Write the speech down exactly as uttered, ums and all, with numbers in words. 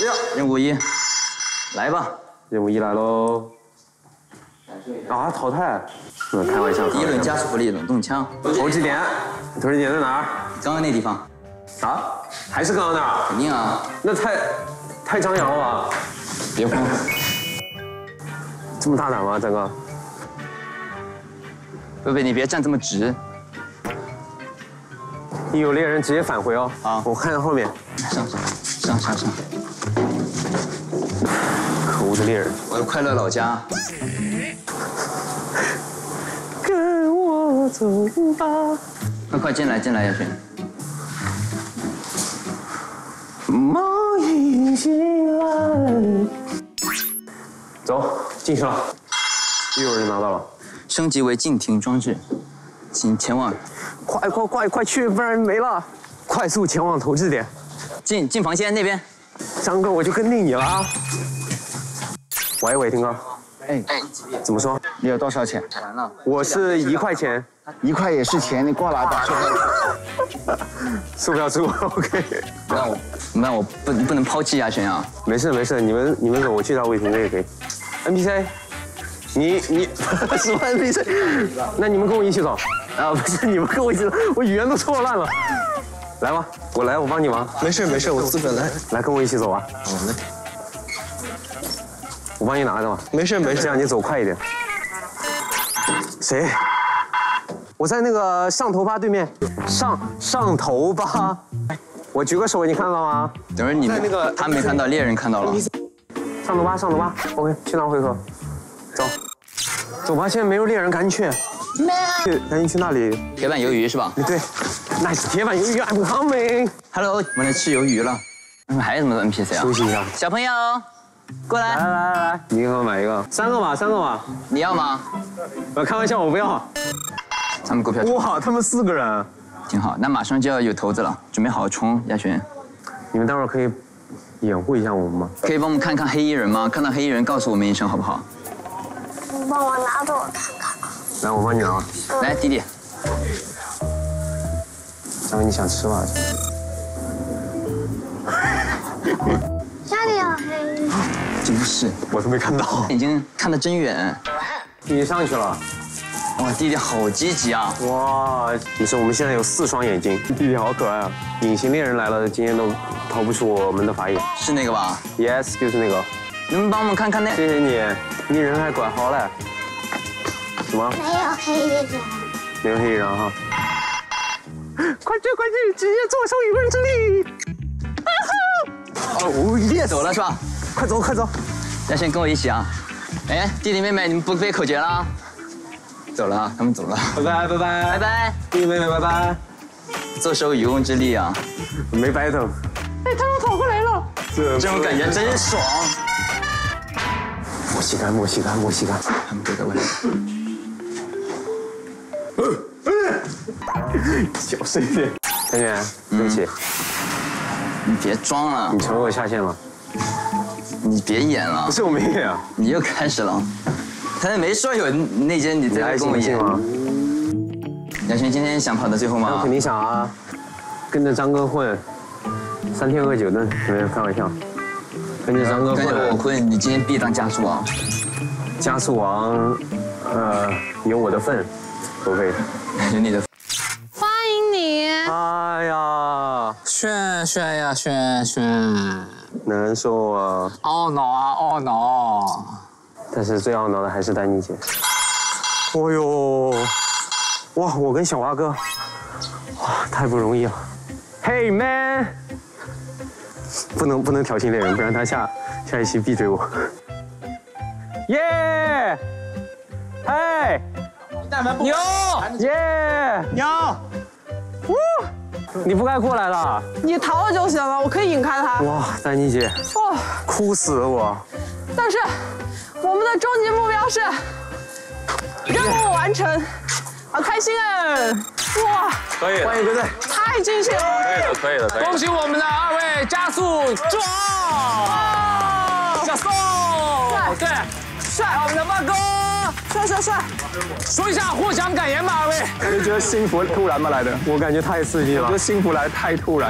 任务一，来吧。 任务一来喽。啊，淘汰。嗯，开玩笑。 第一轮加速福利冷冻枪。 投掷点，投掷点在哪儿？ 刚刚那地方。 啊？还是刚刚那儿？ 肯定啊。 那太太张扬了吧？ 别慌。 这么大胆吗，张哥？ 贝贝，你别站这么直。 你有猎人直接返回哦。 好， 我看看后面。 上上上上上。 可恶的猎人！ 我的快乐老家。 跟我走吧。 快快进来进来，亚轩。 梦已醒来。走，进去了。又有人拿到了。 升级为静停装置，请前往。 快快快快去，不然没了！快速前往投掷点。 进进房间那边。 张哥，我就跟定你了啊！喂喂，听哥。 哎哎， 怎么说？你有多少钱？ 完了。 我是一块钱。 一块也是钱，你过来吧。 输不了输 ，OK。 那我那我不不能抛弃亚轩啊。 没事没事，你们你们走，我去找魏婷哥也可以。N P C。你你什么 N P C？ 那你们跟我一起走啊！不是你们跟我一起走，我语言都错乱了。来吧，我来，我帮你忙。 没事没事，我自个来。 来，跟我一起走啊！ 好嘞。 我帮你拿着吧。 没事没事， 这样你走快一点。谁？我在那个上头吧对面。上上头吧。我举个手，你看到了吗？ 等会儿你们那个他没看到，猎人看到了。 上头吧，上头吧。OK， 去哪汇合？走，走吧，现在没有猎人，赶紧去。去，赶紧去那里。 铁板鱿鱼是吧？ 对 ，nice 铁板鱿鱼 ，I'm coming。Hello， 我们来吃鱿鱼了。那还有什么 N P C 啊？ 休息一下。 小朋友，过来。 来来来来，你给我买一个，三个吧，三个吧。 你要吗？ 我开玩笑，我不要。 他们股票。 哇，他们四个人。 挺好，那马上就要有骰子了，准备好好冲，亚轩。 你们待会儿可以掩护一下我们吗？ 可以帮我们看看黑衣人吗？看到黑衣人告诉我们一声好不好？ 你帮我拿着我看看。 来，我帮你拿。 来，弟弟。 张哥，你想吃吧？ 家里有黑衣人。 真是， 我都没看到。 眼睛看得真远。 你上去了。 哇，弟弟好积极啊！ 哇，你说我们现在有四双眼睛，弟弟好可爱啊！隐形猎人来了，今天都逃不出我们的法眼。 是那个吧 ？Yes， 就是那个。 能不能帮我们看看那？ 谢谢你，你人还管好嘞。什么？ 没有黑衣人。 没有黑衣人哈。快去快去，直接坐收一人之力。 哦，猎走了是吧？ 快走快走！ 亚轩跟我一起啊！哎，弟弟妹妹，你们不背口诀了？走了，他们走了。 拜拜拜拜拜拜， 弟弟妹妹拜拜。 坐收渔翁之利啊！ 没白等。 哎，他们跑过来了。 这这种感觉真爽。 墨西哥墨西哥墨西哥， 他们都在外面。 小声一点。陈远，对不起。 你别装了。 你成为我下线了。 你别演了。 不是我没演啊。 你又开始了。他没说有内奸，你再跟我演吗？亚轩今天想跑到最后吗？ 我肯定想啊，跟着张哥混，三天饿九顿，没有开玩笑。跟着张哥混， 跟着我混，你今天必当加速王。 加速王，呃，有我的份，不会。 有你的。 欢迎你。 哎呀， 炫炫呀炫炫， 难受啊！ 懊恼啊懊恼。 但是最懊恼的还是丹妮姐。哦呦，哇，我跟小蛙哥，哇，太不容易了。Hey man， 不能不能挑衅猎人，不然他下下一期必追我。耶！哎， 牛耶！ 牛， 你不该过来的。 你逃了就行了，我可以引开他。 哇，丹妮姐， 哇， 哭死了我。 但是我们的终极目标是任务完成，好开心啊！哇， 可以，欢迎归队。 太尽兴了！ 可以的，可以的，可以。 恭喜我们的二位加速壮！加速！对，帅！我们的八哥， 帅帅帅！ 说一下获奖感言吧，二位。 你觉得幸福突然吗来的？我感觉太刺激了，我觉得幸福来太突然。